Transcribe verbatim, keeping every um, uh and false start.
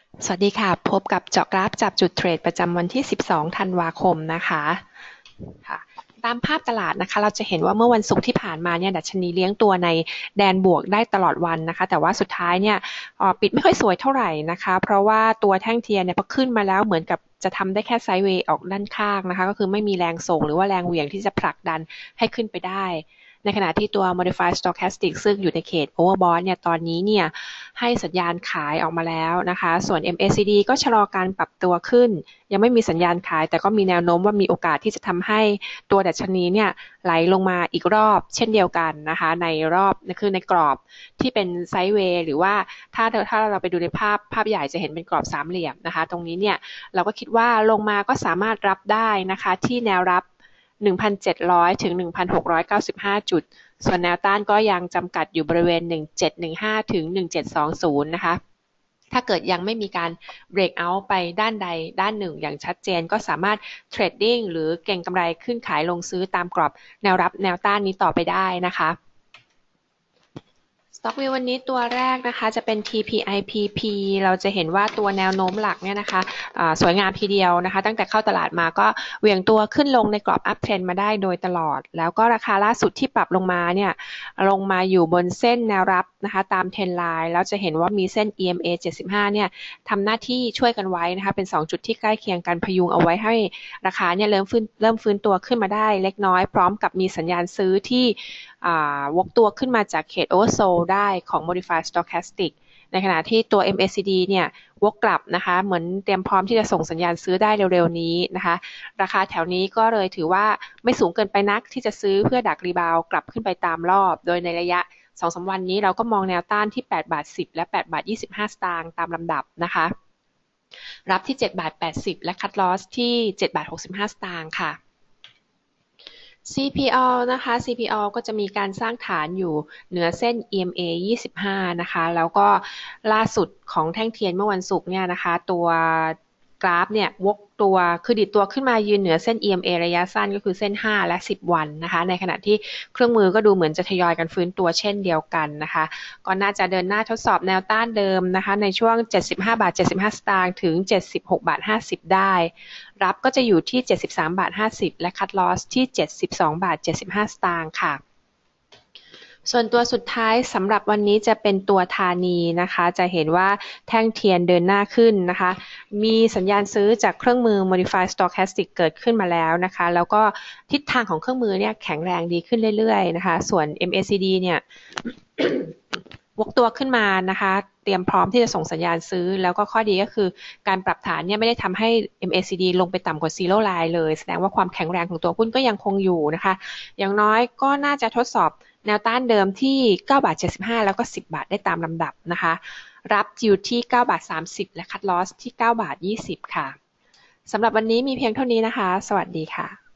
สวัสดีค่ะพบกับเจาะกราฟจับจุดเทรดประจำวันที่สิบสองธันวาคมนะคะค่ะตามภาพตลาดนะคะเราจะเห็นว่าเมื่อวันศุกร์ที่ผ่านมาเนี่ยดัชนีเลี้ยงตัวในแดนบวกได้ตลอดวันนะคะแต่ว่าสุดท้ายเนี่ยปิดไม่ค่อยสวยเท่าไหร่นะคะเพราะว่าตัวแท่งเทียนเนี่ยพอขึ้นมาแล้วเหมือนกับจะทำได้แค่ไซด์เวย์ออกด้านข้างนะคะก็คือไม่มีแรงส่งหรือว่าแรงเหวี่ยงที่จะผลักดันให้ขึ้นไปได้ในขณะที่ตัว modified stochastic ซึ่งอยู่ในเขต overbought เนี่ยตอนนี้เนี่ยให้สัญญาณขายออกมาแล้วนะคะส่วน เอ็ม เอ ซี ดี ก็ชะลอการปรับตัวขึ้นยังไม่มีสัญญาณขายแต่ก็มีแนวโน้มว่ามีโอกาสที่จะทำให้ตัวดัชนีเนี่ยไหลลงมาอีกรอบเช่นเดียวกันนะคะในรอบคือในกรอบที่เป็นไซด์เวย์หรือว่าถ้าถ้าเราไปดูในภาพภาพใหญ่จะเห็นเป็นกรอบสามเหลี่ยมนะคะตรงนี้เนี่ยเราก็คิดว่าลงมาก็สามารถรับได้นะคะที่แนวรับหนึ่งพันเจ็ดร้อยถึง หนึ่งพันหกร้อยเก้าสิบห้า จุดส่วนแนวต้านก็ยังจำกัดอยู่บริเวณหนึ่งพันเจ็ดร้อยสิบห้าถึงหนึ่งพันเจ็ดร้อยยี่สิบนะคะถ้าเกิดยังไม่มีการ break out ไปด้านใดด้านหนึ่งอย่างชัดเจนก็สามารถเทรดดิ้งหรือเก็งกำไรขึ้นขายลงซื้อตามกรอบแนวรับแนวต้านนี้ต่อไปได้นะคะ Stock View วันนี้ตัวแรกนะคะจะเป็น ที พี ไอ พี พี เราจะเห็นว่าตัวแนวโน้มหลักเนี่ยนะคะะสวยงามทีเดียวนะคะตั้งแต่เข้าตลาดมาก็เหวี่ยงตัวขึ้นลงในกรอบ Up Trend มาได้โดยตลอดแล้วก็ราคาล่าสุดที่ปรับลงมาเนี่ยลงมาอยู่บนเส้นแนวรับนะคะตาม Trend Line แล้วจะเห็นว่ามีเส้น อี เอ็ม เอ เจ็ดสิบห้าเนี่ยทำหน้าที่ช่วยกันไว้นะคะเป็นสองจุดที่ใกล้เคียงกันพยุงเอาไว้ให้ราคาเนี่ยเริ่มฟื้นเริ่มฟื้นตัวขึ้นมาได้เล็กน้อยพร้อมกับมีสัญญาณซื้อที่วกตัวขึ้นมาจากเขต Oversold ได้ของ modified stochastic ในขณะที่ตัว เอ็ม เอ ซี ดี เนี่ยวกกลับนะคะเหมือนเตรียมพร้อมที่จะส่งสัญญาณซื้อได้เร็วๆนี้นะคะราคาแถวนี้ก็เลยถือว่าไม่สูงเกินไปนักที่จะซื้อเพื่อดักรีบาวกลับขึ้นไปตามรอบโดยในระยะ สองถึงสาม วันนี้เราก็มองแนวต้านที่แปดบาทสิบและแปดบาทยี่สิบห้าสตางค์ตามลำดับนะคะรับที่เจ็ดบาทแปดสิบและคัทลอสที่เจ็ดบาทหกสิบห้าสตางค์ค่ะซี พี แอล นะคะ ซี พี แอล ก็จะมีการสร้างฐานอยู่เหนือเส้น อี เอ็ม เอ ยี่สิบห้านะคะแล้วก็ล่าสุดของแท่งเทียนเมื่อวันศุกร์เนี่ยนะคะตัวกราฟเนี่ยวกตัวคือดิดตัวขึ้นมายืนเหนือเส้น อี เอ็ม เอ ระยะสั้นก็คือเส้นห้าและสิบวันนะคะในขณะที่เครื่องมือก็ดูเหมือนจะทยอยกันฟื้นตัวเช่นเดียวกันนะคะก็น่าจะเดินหน้าทดสอบแนวต้านเดิมนะคะในช่วงเจ็ดสิบห้าบาทเจ็ดสิบห้าสตางค์ถึงเจ็ดสิบหกบาทห้าสิบได้รับก็จะอยู่ที่เจ็ดสิบสามบาทห้าสิบและคัทลอสที่เจ็ดสิบสองบาทเจ็ดสิบห้าสตางค์ค่ะส่วนตัวสุดท้ายสำหรับวันนี้จะเป็นตัวธานีนะคะจะเห็นว่าแท่งเทียนเดินหน้าขึ้นนะคะมีสัญญาณซื้อจากเครื่องมือ modified stochastic เกิดขึ้นมาแล้วนะคะแล้วก็ทิศทางของเครื่องมือเนี่ยแข็งแรงดีขึ้นเรื่อยๆนะคะส่วน เอ็ม เอ ซี ดี เนี่ยวกตัวขึ้นมานะคะเตรียมพร้อมที่จะส่งสัญญาณซื้อแล้วก็ข้อดีก็คือการปรับฐานเนี่ยไม่ได้ทำให้ เอ็ม เอ ซี ดี ลงไปต่ำกว่า zero line เลยแสดงว่าความแข็งแรงของตัวหุ้นก็ยังคงอยู่นะคะอย่างน้อยก็น่าจะทดสอบแนวต้านเดิมที่เก้าบาทเจ็ดสิบห้าแล้วก็สิบบาทได้ตามลำดับนะคะรับอยู่ที่เก้าบาทสามสิบและคัทลอสที่เก้าบาทยี่สิบค่ะสำหรับวันนี้มีเพียงเท่านี้นะคะสวัสดีค่ะ